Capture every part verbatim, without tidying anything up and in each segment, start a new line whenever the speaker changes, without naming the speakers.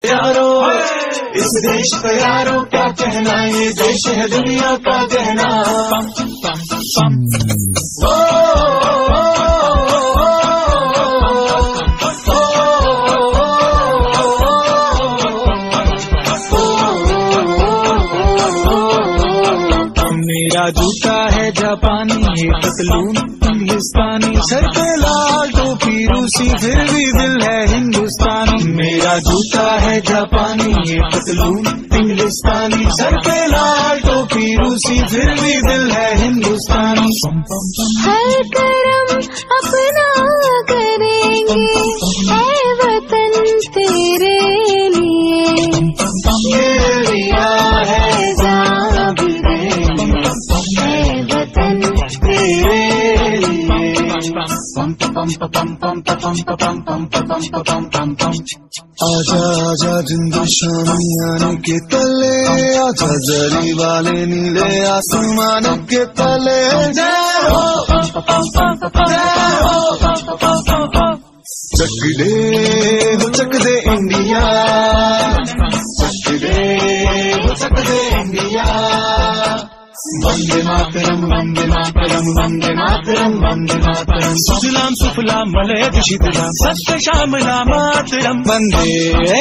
प्यारो, इस देश का यारो क्या कहना, ये देश है दुनिया का कहना। ओ, मेरा जूता है जापानी, ये पतलून हिंदुस्तानी, सर पे लाल टोपी रूसी, फिर भी दिल है हिंदुस्तानी। मेरा जूता है जापानी, ये पतलून हिंदुस्तानी, सर पे लाल टोपी रूसी, फिर भी दिल है हिंदुस्तानी।
हर करम अपना करेंगे, ऐ वतन तेरे लिए,
ये लिया है जान भी देंगे,
ऐ वतन
तेरे लिए। पम पम पम पम पम पम पम पम पम पम। आजा आजा हिंदुस्तानी आने के तले, आजा जरी वाले नीले आसमान के तले। जय हो जय हो, चक दे हो चक दे इंडिया, चक दे हो चक दे इंडिया। वंदे मातरम वंदे मातरम वंदे मातरम वंदे मातरम। सुजलाम सुफलाम मलयज शीतलाम सत्य श्यामला मातरम। वंदे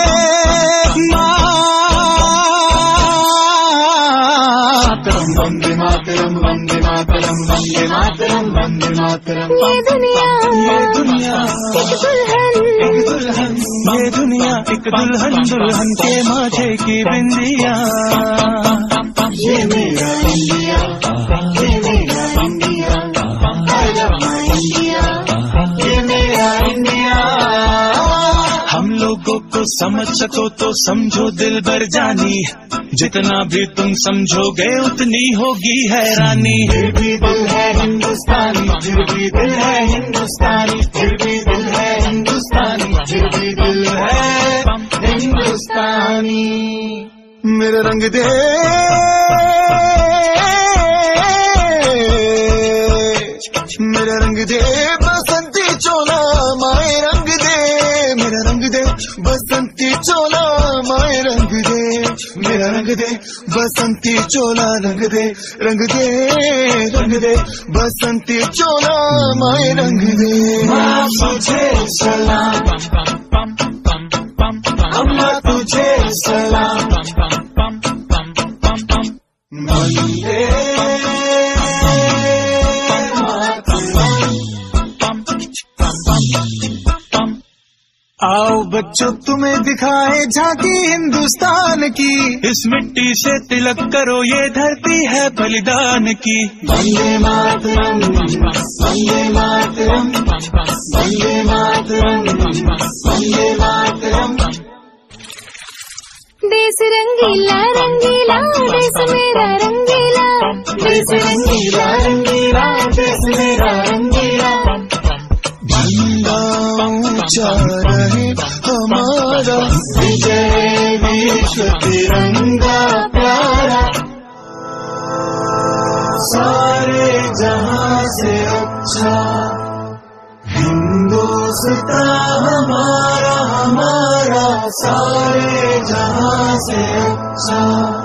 मातरम वंदे मातरम वंदे मातरम वंदे मातरम वंदे मातरम।
ये दुनिया
ये दुनिया
एक दुल्हन,
एक दुल्हन, ये दुनिया एक दुल्हन, दुल्हन के माथे की बिंदिया। ये मेरा इंडिया, ये मेरा India, I love my India, ये मेरा इंडिया। हम लोगों को समझ सको तो समझो दिल भर जानी, जितना भी तुम समझोगे उतनी होगी हैरानी। फिर भी दिल है हिंदुस्तानी, फिर भी दिल है हिंदुस्तानी, फिर भी दिल है हिंदुस्तानी, फिर भी दिल है हिंदुस्तानी। मेरा रंग दे मेरा रंग दे बसंती चोला, माए रंग दे मेरा रंग दे बसंती चोला, माए रंग दे मेरा रंग दे बसंती चोला, रंग दे रंग दे रंग दे बसंती चोला, माए रंग दे। माँ तुझे सलाम, अम्मा तुझे सलाम, वंदे आओ बच्चों तुम्हें दिखाए झांकी हिंदुस्तान की, इस मिट्टी से तिलक करो ये धरती है बलिदान की। वंदे मातरम वंदे मातरम वंदे मातरम वंदे मातरम।
देश रंगीला रंगीला देश मेरा रंगीला, देश रंगीला रंगीला देश मेरा रंगीला।
झंडा ऊंचा रहे हमारा, विजय विश्व तिरंगा प्यारा। सारे जहां से अच्छा हिंदुस्तान हमारा, हमारा सारे जहां से अच्छा।